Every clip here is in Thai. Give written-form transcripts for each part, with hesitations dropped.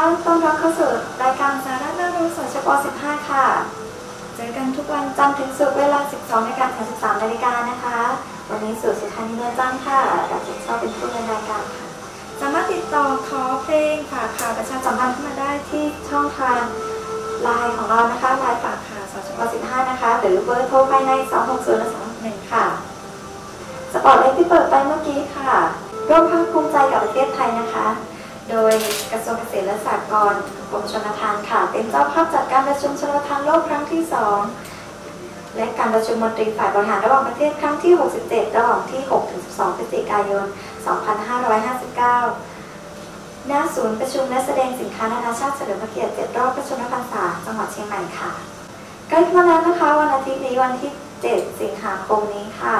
ต้อนรับเข้าสู่รายการสาระน่ารู้สอนเฉพาะ15ค่ะเจอกันทุกวันจันทร์ถึงศุกร์เวลา 12:33 น.นะคะวันนี้สู่สุธานีเนื้อจันทร์ค่ะรับผิดชอบเป็นผู้ดำเนินรายการค่ะสามารถติดต่อขอเพลงฝากข่าวประชาสัมพันธ์เข้ามาได้ที่ช่องทางไลน์ของเรานะคะไลน์ฝากข่าวสอนเฉพาะ15นะคะหรือเบอร์โทรภายใน260-261ค่ะสปอตไลท์ที่เปิดไปเมื่อกี้ค่ะร่วมภาคภูมิใจกับประเทศไทยนะคะโดยกระทรวงเกษตรและสหกรณ์กรมชลประทานค่ะเป็นเจ้าภาพจัดการประชุมชลประทานโลกครั้งที่ 2และการประชุมมนตรีฝ่ายบริหารระหว่างประเทศครั้งที่ 67 ระหว่างที่ 6-12 พฤศจิกายน 2559 ณ ศูนย์ประชุมและแสดงสินค้านานาชาติเฉลิมพระเกียรติ7 รอบพระชนมพรรษาจังหวัดเชียงใหม่ค่ะใกล้มาแล้วนะคะวันอาทิตย์นี้วันที่ 7 สิงหาคมนี้ค่ะ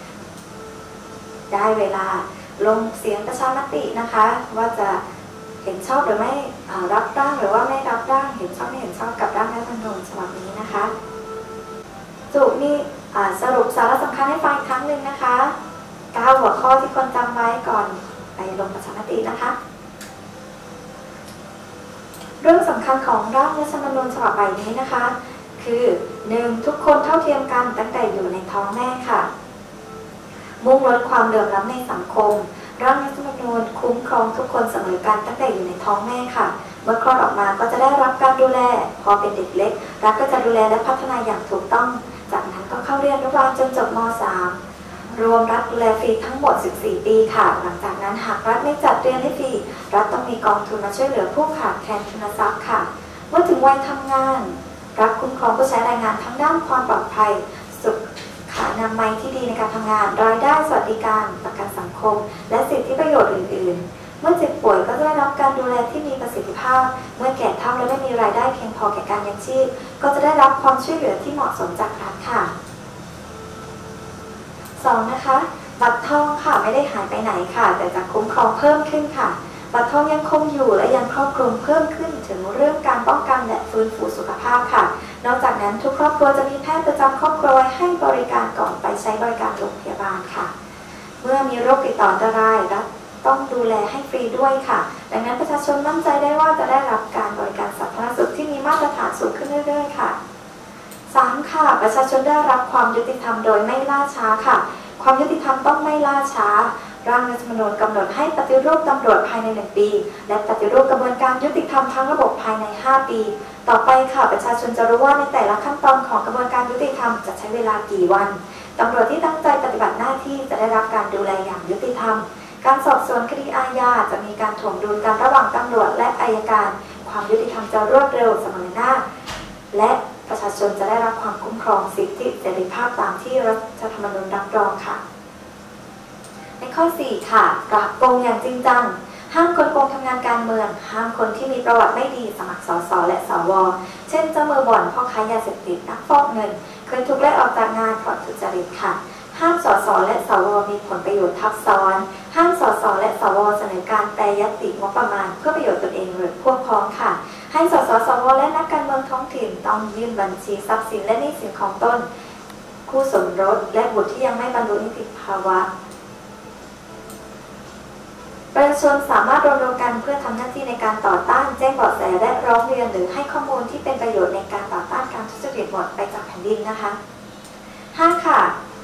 ได้เวลาลงเสียงประชามตินะคะว่าจะเห็นชอบหรือไม่รับร่างหรือว่าไม่รับร่างเห็นชอบไม่เห็นชอบกับร่างรัฐธรรมนูญฉบับนี้นะคะมีสรุปสาระสำคัญให้ฟังอีกครั้งหนึ่งนะคะ9 หัวข้อที่ควรจำไว้ก่อนไปลงประชามตินะคะเรื่องสำคัญของร่างรัฐธรรมนูญฉบับใหม่นี้นะคะคือ 1. ทุกคนเท่าเทียมกันตั้งแต่อยู่ในท้องแม่ค่ะมุ่งลดความเหลื่อมล้ำในสังคมร่างรัฐธรรมนูญคุ้มครองทุกคนเสมอกันตั้งแต่อยู่ในท้องแม่ค่ะเมื่อคลอดออกมาก็จะได้รับการดูแลพอเป็นเด็กเล็กรัฐก็จะดูแลและพัฒนาอย่างถูกต้องจากนั้นก็เข้าเรียนอนุบาลจนจบม.3 รวมรัฐดูแลฟรีทั้งหมด14 ปีค่ะหลังจากนั้นหากรัฐไม่จัดเรียนให้ฟรีรัฐต้องมีกองทุนมาช่วยเหลือผู้ขาดแคลนทุนทรัพย์ค่ะเมื่อถึงวัยทำงานรัฐคุ้มครองผู้ใช้แรงงานทั้งด้านความปลอดภัยสุขอนามัยที่ดีในการทำงานรายได้สวัสดิการประกันสังคมและสิทธิประโยชน์อื่นๆเมื่อเจ็บป่วยก็จะได้รับการดูแลที่มีประสิทธิภาพเมื่อแก่เฒ่าและไม่มีรายได้เพียงพอแก่การยังชีพก็จะได้รับความช่วยเหลือที่เหมาะสมจากรัฐค่ะ 2. นะคะบัตรทองค่ะไม่ได้หายไปไหนค่ะแต่จะคุ้มครองเพิ่มขึ้นค่ะบัตรทองยังคงอยู่และยังครอบคลุมเพิ่มขึ้นถึงเรื่องการป้องกันและฟื้นฟูสุขภาพค่ะนอกจากนั้นทุกครอบครัวจะมีแพทย์ประจำครอบครัวให้บริการก่อนไปใช้บริการโรงพยาบาลค่ะเมื่อมีโรคติดต่ออันตรายรัฐต้องดูแลให้ฟรีด้วยค่ะดังนั้นประชาชนมั่นใจได้ว่าจะได้รับการบริการสาธารณสุขที่มีมาตรฐานสูงขึ้นเรื่อยๆค่ะ 3. ค่ะประชาชนได้รับความยุติธรรมโดยไม่ล่าช้าค่ะความยุติธรรมต้องไม่ล่าช้าร่างรัฐธรรมนูญกำหนดให้ปฏิรูปตำรวจภายใน1 ปีและปฏิรูปกระบวนการยุติธรรมทั้งระบบภายใน5 ปีต่อไปค่ะประชาชนจะรู้ว่าในแต่ละขั้นตอนของกระบวนการยุติธรรมจะใช้เวลากี่วันตำรวจที่ตั้งใจปฏิบัติหน้าที่จะได้รับการดูแลอย่างยุติธรรมการสอบสวนคดีอาญาจะมีการถ่วงดุลกันระหว่างตำรวจและอัยการความยุติธรรมจะรวดเร็วเสมอหน้าและประชาชนจะได้รับความคุ้มครองสิทธิเสรีภาพตามที่รัฐธรรมนูญรับรองค่ะในข้อ 4 ค่ะปราบโกงอย่างจริงจังห้ามคนโกงทำงานการเมืองห้ามคนที่มีประวัติไม่ดีสมัครสสและสวเช่นเจ้ามือบ่อนพ่อค้ายาเสพติดนักฟอกเงินเคยถูกไล่ออกจากงานเพราะทุจริตค่ะห้ามสสและสวมีผลประโยชน์ทับซ้อนห้ามสสและสวเสนอการแปรยติงบประมาณเพื่อประโยชน์ตนเองหรือพวกพ้องค่ะให้สสสวและนักการเมืองท้องถิ่นต้องยื่นบัญชีทรัพย์สินและหนี้สินของตนคู่สมรสและบุตรที่ยังไม่บรรลุนิติภาวะประชาชนสามารถรวมตัวกันเพื่อทำหน้าที่ในการต่อต้านแจ้งเบาะแสและร้องเรียนหรือให้ข้อมูลที่เป็นประโยชน์ในการต่อต้านการทุจริตหมดไปจากแผ่นดินนะคะ 5. ค่ะ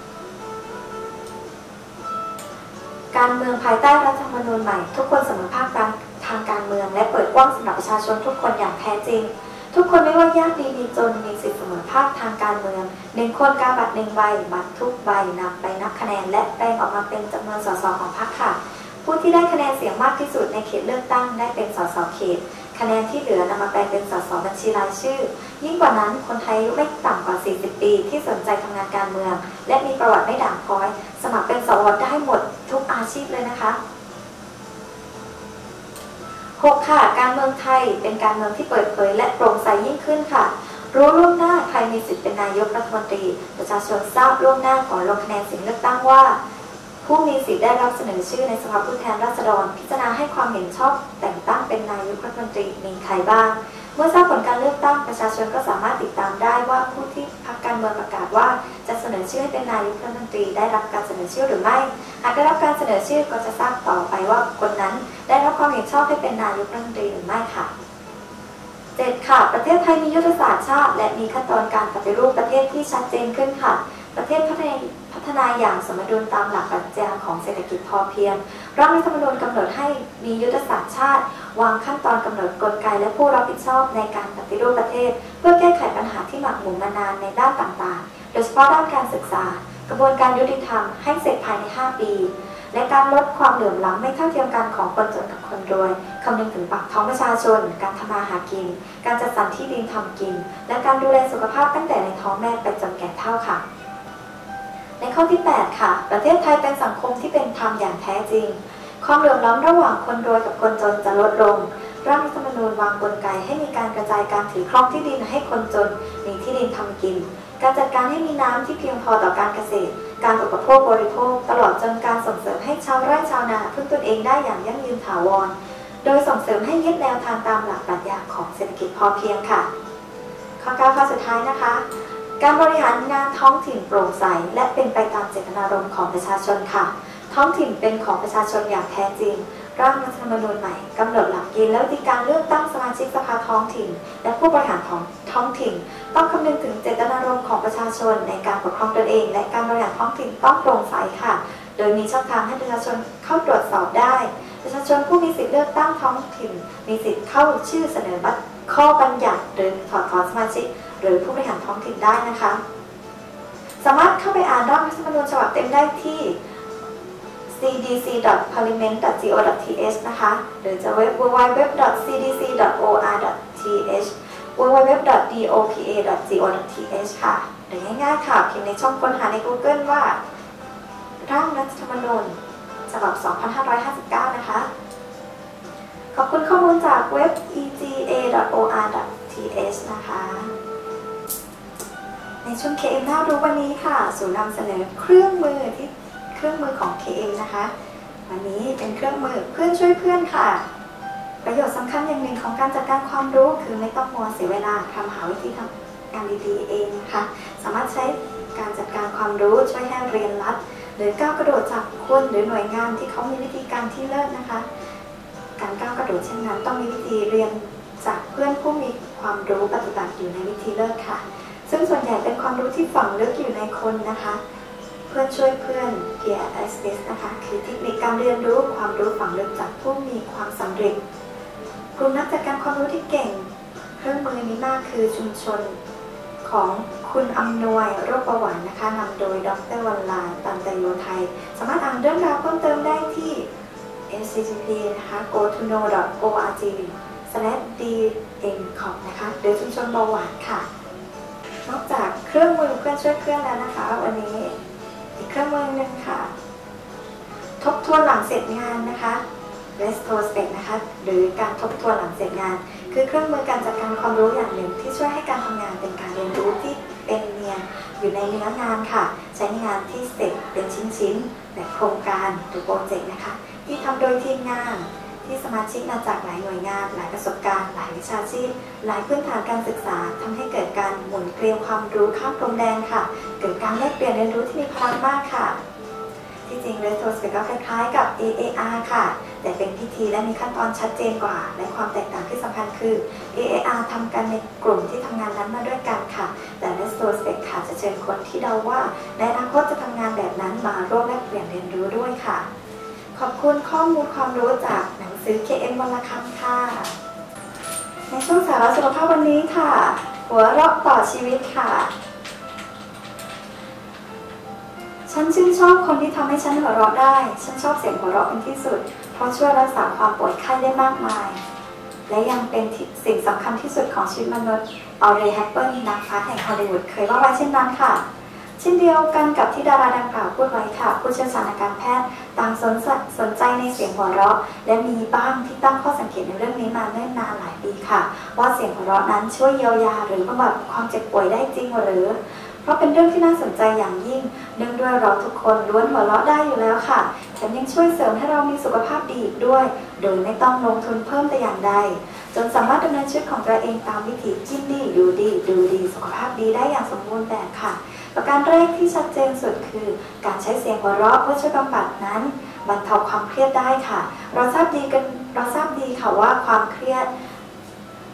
การเมืองภายใต้รัฐธรรมนูญใหม่ทุกคนเสมอภาคทางการเมืองและเปิดกว้างสำหรับประชาชนทุกคนอย่างแท้จริงทุกคนไม่ว่ายากดีมีจนมีสิทธิเสมอภาคทางการเมือง1 คนกาบัตร1 ใบบัตรทุกใบนำไปนับคะแนนและแปลงออกมาเป็นจำนวนสสของพรรคค่ะผู้ที่ได้คะแนนเสียงมากที่สุดในเขตเลือกตั้งได้เป็นสสเขตคะแนนที่เหลือนำมาแปลงเป็นสสบัญชีรายชื่อยิ่งกว่านั้นคนไทยอายุไม่ต่ำกว่า40 ปีที่สนใจทำงานการเมืองและมีประวัติไม่ด่างพร้อยสมัครเป็นสวได้หมดทุกอาชีพเลยนะคะ 6. ค่ะการเมืองไทยเป็นการเมืองที่เปิดเผยและโปร่งใสยิ่งขึ้นค่ะรู้ล่วงหน้าใครมีสิทธิ์เป็นนายกรัฐมนตรีประชาชนทราบล่วงหน้าก่อนลงคะแนนเสียงเลือกตั้งว่าผู้มีสิทธิ์ได้รับเสนอชื่อในสภาผู้แทนราษฎรพิจารณาให้ความเห็นชอบแต่งตั้งเป็นนายกรัฐมนตรีมีใครบ้างเมื่อทราบผลการเลือกตั้งประชาชนก็สามารถติดตามได้ว่าผู้ที่พรรคการเมืองประกาศว่าจะเสนอชื่อให้เป็นนายกรัฐมนตรีได้รับการเสนอชื่อหรือไม่หากได้รับการเสนอชื่อก็จะทราบต่อไปว่าคนนั้นได้รับความเห็นชอบให้เป็นนายกรัฐมนตรีหรือไม่ค่ะ 7. ค่ะประเทศไทยมียุทธศาสตร์ชาติและมีขั้นตอนการปฏิรูปประเทศที่ชัดเจนขึ้นค่ะประเทศพัฒนาอย่างสมดุลตามหลักปรัชญาของเศรษฐกิจพอเพียงร่างรัฐธรรมนูญกำหนดให้มียุทธศาสตร์ชาติวางขั้นตอนกำหนดกลไกและผู้รับผิดชอบในการปฏิรูปประเทศเพื่อแก้ไขปัญหาที่หมักหมมมานานในด้านต่างๆโดยเฉพาะด้านการศึกษากระบวนการยุติธรรมให้เสร็จภายใน 5 ปีและการลดความเหลื่อมล้ำไม่เท่าเทียมกันของคนจนกับคนรวยคำนึงถึงปากท้องประชาชนการทำมาหากินการจัดสรรที่ดินทำกินและการดูแลสุขภาพตั้งแต่ในท้องแม่ไปจนแก่เฒ่าค่ะในข้อที่ 8 ค่ะประเทศไทยเป็นสังคมที่เป็นธรรมอย่างแท้จริงความเหลื่อมล้ำระหว่างคนรวยกับคนจนจะลดลงร่างรัฐธรรมนูญวางกลไกให้มีการกระจายการถือครองที่ดินให้คนจนมีที่ดินทำกินการจัดการให้มีน้ำที่เพียงพอต่อการเกษตรการอุปโภคบริโภคตลอดจนการส่งเสริมให้ชาวไร่ชาวนาพึ่งตนเองได้อย่างยั่งยืนถาวรโดยส่งเสริมให้ยึดแนวทางตามหลักปรัชญาของเศรษฐกิจพอเพียงค่ะข้อ 9 ข้อสุดท้ายนะคะการบริหารงานท้องถิ่นโปร่งใสและเป็นไปตามเจตนารมณ์ของประชาชนค่ะท้องถิ่นเป็นของประชาชนอย่างแท้จริงร่างรัฐธรรมนูญใหม่กำหนดหลักเกณฑ์และวิธีการเลือกตั้งสมาชิกสภาท้องถิ่นและผู้บริหารของท้องถิ่นต้องคำนึงถึงเจตนารมณ์ของประชาชนในการปกครองตนเองและการบริหารท้องถิ่นต้องโปร่งใสค่ะโดยมีช่องทางให้ประชาชนเข้าตรวจสอบได้ประชาชนผู้มีสิทธิเลือกตั้งท้องถิ่นมีสิทธิ์เข้าชื่อเสนอข้อบัญญัติหรือถอดถอนสมาชิกหรือผู้บริหารท้องถิ่นได้นะคะสามารถเข้าไปอ่านร่างรัฐธรรมนูญฉบับเต็มได้ที่ cdc.parliament.go.th นะคะหรือจะเว็บ www.cdc.or.th www.dopa.go.th ค่ะหรือง่ายๆค่ะพิมพ์ในช่องค้นหาใน Google ว่าร่างรัฐธรรมนูญฉบับ 2559 นะคะขอบคุณข้อมูลจากเว็บ ega.or.th นะคะในช่วง KM น่ารู้วันนี้ค่ะศูนย์นำเสนอเครื่องมือของ KM นะคะวันนี้เป็นเครื่องมือเพื่อนช่วยเพื่อนค่ะประโยชน์สำคัญอย่างหนึ่งของการจัดการความรู้คือไม่ต้องมัวเสียเวลาทำหาวิธีทำงานดีๆเองนะคะสามารถใช้การจัดการความรู้ช่วยให้เรียนรัดหรือก้าวกระโดดจากคนหรือหน่วยงานที่เขามีวิธีการที่เลิศนะคะการก้าวกระโดดเช่นนั้นต้องมีวิธีเรียนจากเพื่อนผู้มีความรู้ปฏิบัติอยู่ในวิธีเลิศค่ะซึ่งส่วนใหญ่เป็นความรู้ที่ฝังลึกอยู่ในคนนะคะเพื่อนช่วยเพื่อน peer access นะคะคือเทคนิคการเรียนรู้ความรู้ฝังลึกจากผู้มีความสำเร็จกลุ่มนักจัดการความรู้ที่เก่งเครื่องมือนี้มากคือชุมชนของคุณอำนวยโรคเบาหวานนะคะนำโดยดร.วรรลาตันตโยไทยสามารถอ่านเรื่องราวเพิ่มเติมได้ที่ http นะคะ go-to-know.org/dmcom นะคะหรือชุมชนเบาหวานค่ะนอกจากเครื่องมือเพื่อนช่วยเพื่อนแล้วนะคะวันนี้อีกเครื่องมือหนึ่งค่ะทบทวนหลังเสร็จงานนะคะ retrospect นะคะหรือการทบทวนหลังเสร็จงานคือเครื่องมือการจัดการความรู้อย่างหนึ่งที่ช่วยให้การทำงานเป็นการเรียนรู้ที่เป็นเนียนอยู่ในเนื้องานค่ะใช้ในงานที่เสร็จเป็นชิ้นๆแบบโครงการหรือโปรเจกต์นะคะที่ทำโดยทีมงานที่สมาชิกมาจากหลายหน่วยงานหลายประสบการณ์หลายวิชาชีพหลายพื้นฐานการศึกษาทำให้เกิดการหมุนเกลียวความรู้ข้ามพรมแดนค่ะเกิดการแลกเปลี่ยนเรียนรู้ที่มีพลังมากค่ะที่จริง retrospect ก็คล้ายๆกับ AAR ค่ะแต่เป็นพิธีและมีขั้นตอนชัดเจนกว่าและความแตกต่างที่สำคัญคือ AAR ทำกันในกลุ่มที่ทำงานนั้นมาด้วยกันค่ะแต่ retrospect ค่ะจะเชิญคนที่เดาว่าในอนาคตจะทำงานแบบนั้นมาร่วมแลกเปลี่ยนเรียนรู้ด้วยค่ะขอบคุณข้อมูลความรู้จากหนังสือ KM วรรณคำค่ะในช่วงสาระสุขภาพวันนี้ค่ะหัวเราะต่อชีวิตค่ะฉันชื่นชอบคนที่ทำให้ฉันหัวเราะได้ฉันชอบเสียงหัวเราะเป็นที่สุดเพราะช่วยรักษาความป่วยไข้ได้มากมายและยังเป็นสิ่งสำคัญที่สุดของชีวิตมนุษย์ออเรย์ แฮปเปิลนางฟ้าแห่งฮอลลีวูดเคยว่าไว้เช่นนั้นค่ะเช่นเดียวกันกับที่ดาราดังกล่าวพูดไว้ค่ะผู้เชี่ยวชาญทางการแพทย์ต่างสนใจในเสียงหัวเราะและมีบ้างที่ตั้งข้อสังเกตในเรื่องนี้มาเนิ่นนานหลายปีค่ะว่าเสียงหัวเราะนั้นช่วยเยียวยาหรือบำบัดความเจ็บป่วยได้จริงหรือเพราะเป็นเรื่องที่น่าสนใจอย่างยิ่งเนื่องด้วยเราทุกคนล้วนหัวเราะได้อยู่แล้วค่ะแถมยังช่วยเสริมให้เรามีสุขภาพดีอีกด้วยโดยไม่ต้องลงทุนเพิ่มแต่อย่างใดจนสามารถดำเนินชีวิตของตัวเองตามวิถีกินดีดูดีสุขภาพดีได้อย่างสมบูรณ์แบบค่ะประการแรกที่ชัดเจนสุดคือการใช้เสียงหัวเราะเพื่อช่วยบำบัดนั้นบรรเทาความเครียดได้ค่ะเราทราบดีค่ะว่าความเครียด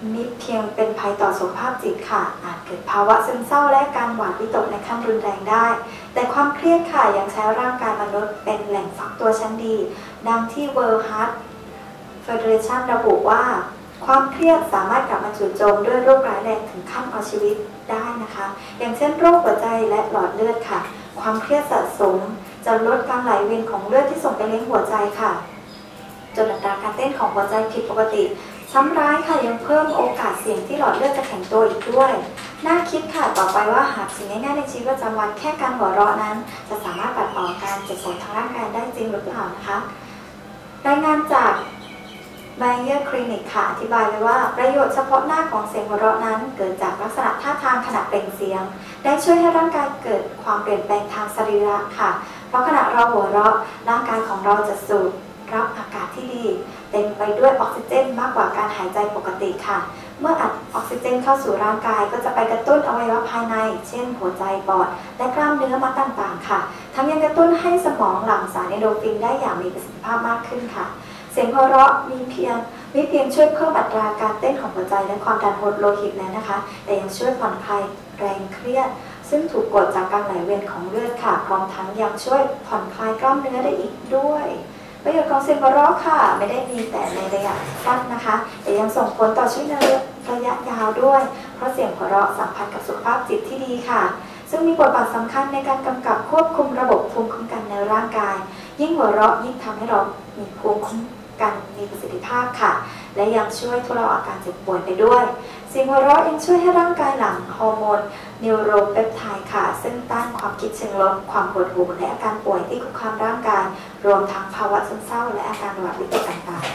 นี่เพียงเป็นภัยต่อสุขภาพจิตค่ะอาจเกิดภาวะซึมเศร้าและการหวาดวิตกในขั้นรุนแรงได้แต่ความเครียดค่ะยังใช้ร่างกายมนุษย์เป็นแหล่งฟักตัวชั้นดีดังที่ World Heart Federation ระบุว่าความเครียดสามารถกลับมาจู่โจมด้วยโรคร้ายแรงถึงขั้นเอาชีวิตได้นะคะอย่างเช่นโรคหัวใจและหลอดเลือดค่ะความเครียดสะสมจะลดการไหลเวียนของเลือดที่ส่งไปเลี้ยงหัวใจค่ะจนอัตราการเต้นของหัวใจผิดปกติซ้ำร้ายค่ะยังเพิ่มโอกาสเสี่ยงที่หลอดเลือดจะแข็งตัวอีกด้วยน่าคิดค่ะต่อไปว่าหากสิ่งง่ายๆในชีวิตประจำวันแค่การหัวเราะนั้นจะสามารถปัดเป่าการเจ็บปวดทางร่างกายได้จริงหรือเปล่านะคะรายงานจากBayer Clinic ค่ะอธิบายไว้ว่าประโยชน์เฉพาะหน้าของเสียงหัวเราะนั้นเกิดจากลักษณะท่าทางขณะเปล่งเสียงได้ช่วยให้ร่างกายเกิดความเปลี่ยนแปลงทางสรีระค่ะเพราะขณะเราหัวเราะร่างกายของเราจะสูดรับอากาศที่ดีเต็มไปด้วยออกซิเจนมากกว่าการหายใจปกติค่ะเมื่ออัดออกซิเจนเข้าสู่ร่างกายก็จะไปกระตุ้นอวัยวะภายในเช่นหัวใจปอดและกล้ามเนื้อมัดต่างๆค่ะทั้งยังกระตุ้นให้สมองหลั่งสารเอนโดรฟินได้อย่างมีประสิทธิภาพมากขึ้นค่ะเสียงหัวเราะไม่เพียงช่วยเพิ่มอัตราการเต้นของหัวใจและความดันโลหิตแล้วนะคะแต่ยังช่วยผ่อนคลายแรงเครียดซึ่งถูกกดจากการไหลเวียนของเลือดค่ะพร้อมทั้งยังช่วยผ่อนคลายกล้ามเนื้อได้อีกด้วยประโยชน์ของเสียงหัวเราะค่ะไม่ได้มีแต่ในระยะสั้นนะคะแต่ยังส่งผลต่อชีวิตในระยะยาวด้วยเพราะเสียงหัวเราะสัมพันธ์กับสุขภาพจิตที่ดีค่ะซึ่งมีบทบาทสำคัญในการกำกับควบคุมระบบภูมิคุ้มกันในร่างกายยิ่งหัวเราะยิ่งทำให้เรามีภูมิคุ้มกันมีประสิทธิภาพค่ะและยังช่วยทุเลาอาการเจ็บป่วยไปด้วยเสียงหัวเราะยังช่วยให้ร่างกายหลั่งฮอร์โมนนิวโรเปปไทด์ค่ะซึ่งต้านความคิดเชิงลบความปวดหัวและอาการป่วยที่คุกคามร่างกายรวมทั้งภาวะซึมเศร้าและอาการหวาดวิตกต่าง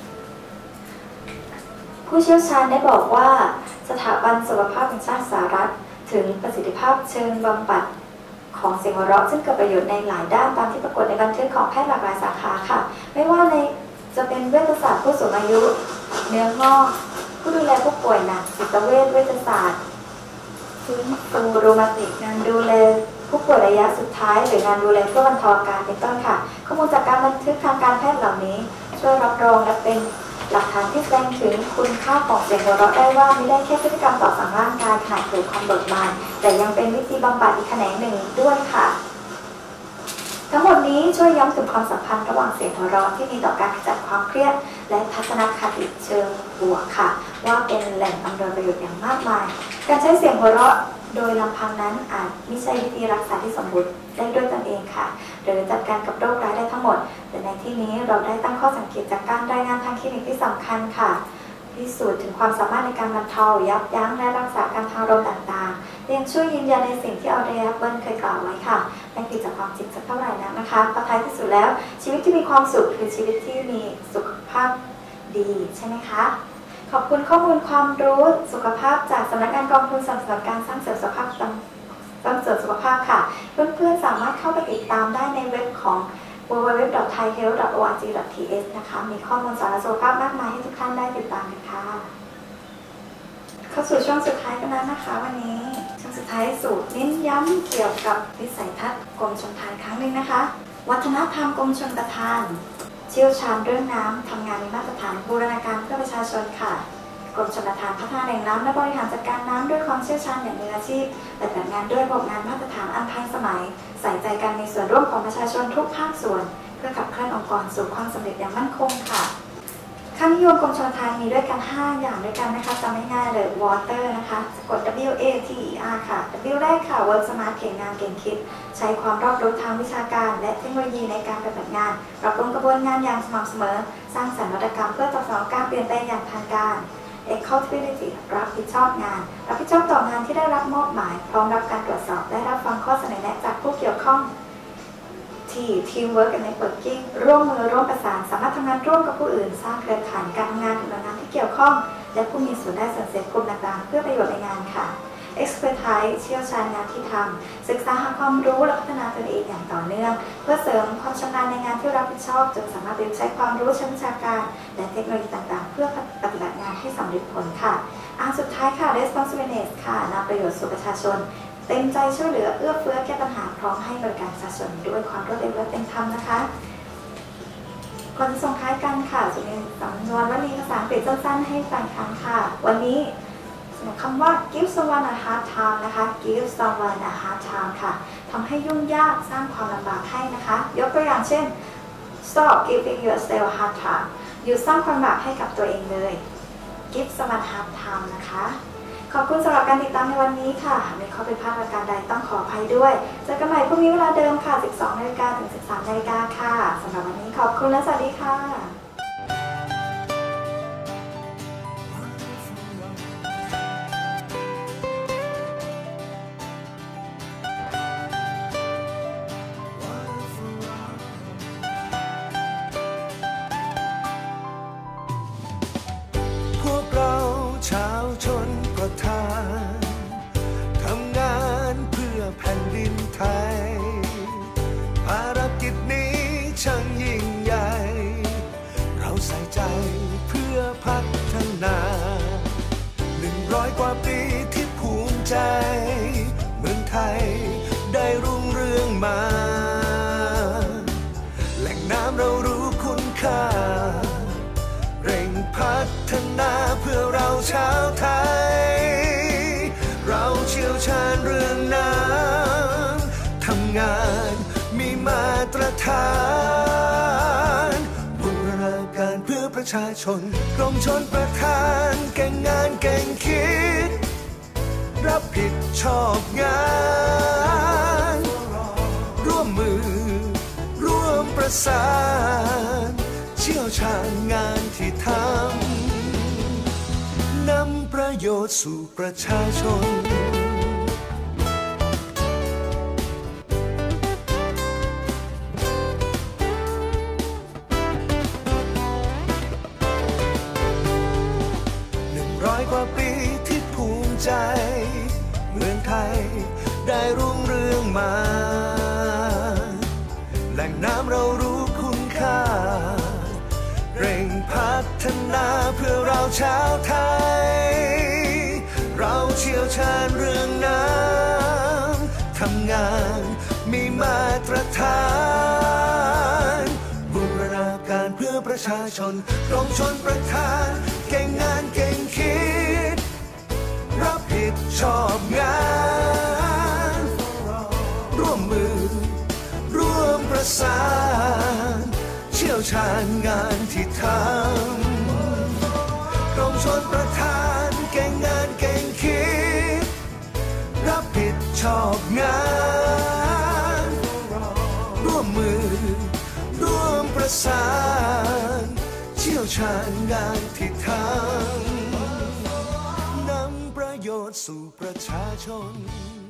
ๆผู้เชี่ยวชาญได้บอกว่าสถาบันสุขภาพแห่งชาติสหรัฐถึงประสิทธิภาพเชิงบำบัดของเสียงหัวเราะซึ่งเกิดประโยชน์ในหลายด้านตามที่ปรากฏในบันทึกของแพทย์หลากหลายสาขาค่ะไม่ว่าจะเป็นเวชศาสตร์ผู้สูงอายุเนื้องอกผู้ดูแลผู้ป่วยหนักจิตเวชเวชศาสตร์ฟื้นฟูรูมาติกงานดูแลผู้ป่วยระยะสุดท้ายหรืองานดูแลเพื่อบรรเทาอาการเป็นต้นค่ะข้อมูลจากการบันทึกทางการแพทย์เหล่านี้ช่วยรับรองและเป็นหลักฐานที่แสดงถึงคุณค่าของเสียงหัวเราะได้ว่าไม่ได้แค่พฤติกรรมต่อสั่งร่างกายขณะเกิดความเบิกบานแต่ยังเป็นวิธีบำบัดอีกแขนงหนึ่งด้วยค่ะทั้งหมดนี้ช่วยย้ำถึงความสัมพันธ์ระหว่างเสียงหัวเราะที่มีต่อการขจัดความเครียดและทัศนคติเชิงบวกค่ะว่าเป็นแหล่งอำนวยประโยชน์อย่างมากมายการใช้เสียงหัวเราะโดยลำพังนั้นอาจไม่ใช่วิธีรักษาที่สมบูรณ์ได้ด้วยตนเองค่ะหรือจัดการกับโรคร้ายได้ทั้งหมดแต่ในที่นี้เราได้ตั้งข้อสังเกตจากการรายงานทางคลินิกที่สำคัญค่ะพิสูจน์ถึงความสามารถในการบรรเทายับยั้งและรักษาการทางอารมณ์ต่างๆยังช่วยยืนยันในสิ่งที่ออเดรียเบิลเคยกล่าวไว้ค่ะไม่ผิดจากความจริงสักเท่าไหร่นักนะคะพอท้ายที่สุดแล้วชีวิตที่มีความสุขคือชีวิตที่มีสุขภาพดีใช่ไหมคะขอบคุณข้อมูลความรู้สุขภาพจากสำนักงานกองทุนสนับสนุนการสร้างเสริมสุขภาพค่ะเพื่อนๆสามารถเข้าไปติดตามได้ในเว็บของ www.thaihealth.org.th นะคะมีข้อมูลสาระสุขภาพมากมายให้ทุกท่านได้ติดตามกันค่ะเข้าสู่ช่วงสุดท้ายกันแล้วนะคะวันนี้ช่วงสุดท้ายสูตรเน้นย้ำเกี่ยวกับวิสัยทัศน์กรมชลประทานครั้งหนึ่งนะคะวัฒนธรรมกรมชลประทานเชี่ยวชาญเรื่องน้ำทำงานในมาตรฐานบูรณาการเพื่อประชาชนค่ะกรมชลประทานพัฒนาแหล่งน้ำและบริหารจัดการน้ำด้วยความเชี่ยวชาญอย่างมืออาชีพปฏิบัติงานด้วยระบบงานมาตรฐานอันทันสมัยใส่ใจการมีส่วนร่วมของประชาชนทุกภาคส่วนเพื่อขับเคลื่อนองค์กรสู่ความสำเร็จอย่างมั่นคงค่ะค่านิยมกรมชลประทานมีด้วยกัน5อย่างด้วยกันนะคะจำง่ายๆเลย Water นะคะสะกด WATER ค่ะ W แรกค่ะ Work Smart เก่งงานเก่งคิดใช้ความรอบรู้ทางวิชาการและเทคโนโลยีในการปฏิบัติงานปรับปรุงกระบวนงานอย่างสม่ำเสมอสร้างสรรค์นวัตกรรมเพื่อตอบสนองการเปลี่ยนแปลงอย่างทันการ Accountability รับผิดชอบงานรับผิดชอบต่องานที่ได้รับมอบหมายพร้อมรับการตรวจสอบและรับฟังข้อเสนอแนะจากผู้เกี่ยวข้องTeamwork and Networking ร่วมมือร่วมประสานสามารถทำงานร่วมกับผู้อื่นสร้างเครือข่ายการทำงานกับหน่วยงานที่เกี่ยวข้องและผู้มีส่วนได้ส่วนเสียกลุ่มต่างๆเพื่อประโยชน์ในงานค่ะ Expertise เชี่ยวชาญงานที่ทำศึกษาหาความรู้และพัฒนาตนเองอย่างต่อเนื่องเพื่อเสริมความชำนาญในงานที่รับผิดชอบจนสามารถใช้ความรู้เชิงวิชาการและเทคโนโลยีต่างๆเพื่อปฏิบัติงานให้สำเร็จผลค่ะอันสุดท้ายค่ะ Responsiveness ค่ะนำประโยชน์สู่ประชาชนเต็มใจช่วยเหลือเอื้อเฟื้อแก้ปัญหาพร้อมให้บริการประชาชนด้วยความรวดเร็วและเป็นธรรมนะคะคนส่งท้ายกันค่ะจะมีสำนวนวลีภาษาอังกฤษสั้นๆให้ฟังครั้งค่ะวันนี้คำว่า give someone a hard time นะคะ give someone a hard time ค่ะทำให้ยุ่งยากสร้างความลำบากให้นะคะยกตัวอย่างเช่น stop giving yourself a hard time หยุดสร้างความลำบากให้กับตัวเองเลย give someone a hard time นะคะขอบคุณสำหรับการติดตามในวันนี้ค่ะหากมีข้อผิดพลาดประการใดต้องขออภัยด้วยเจอกันใหม่พรุ่งนี้เวลาเดิมค่ะ 12 นาฬิกาถึง 13 นาฬิกาค่ะสำหรับวันนี้ขอบคุณและสวัสดีค่ะชาวชนประทานทำงานเพื่อแผ่นดินไทยภารกิจนี้ช่างยิ่งใหญ่เราใส่ใจเพื่อพัฒนา100 กว่าปีที่ภูมิใจเมืองไทยได้รุ่งเรืองมาแหล่งน้ำเรารู้คุณค่าเร่งพัฒนาเพื่อเราชาวไทยเราเชี่ยวชาญเรื่องน้ำทำงานมีมาตรฐานบูรณาการเพื่อประชาชนกรมชลประทานเก่งงานเก่งคิดรับผิดชอบงานร่วมมือร่วมประสานเชี่ยวชาญงานที่ทำนำประโยชน์สู่ประชาชน100 กว่าปีที่ภูมิใจเมืองไทยได้รุ่งเรืองมาแหล่งน้ำเรารู้คุณค่าเร่งพัฒนาเพื่อเราชาวไทยเราเชี่ยวชาญเรื่องน้ำทำงานมีมาตรฐานบูรณาการเพื่อประชาชนกรมชลประทานเก่งงานเก่งคิดรับผิดชอบงานร่วมมือร่วมประสานเชี่ยวชาญงานที่ทำกรมชลประทานเก่งงานเก่งคิดรับผิดชอบงานร่วมมือร่วมประสานเชี่ยวชาญงานที่ทำนำประโยชน์สู่ประชาชน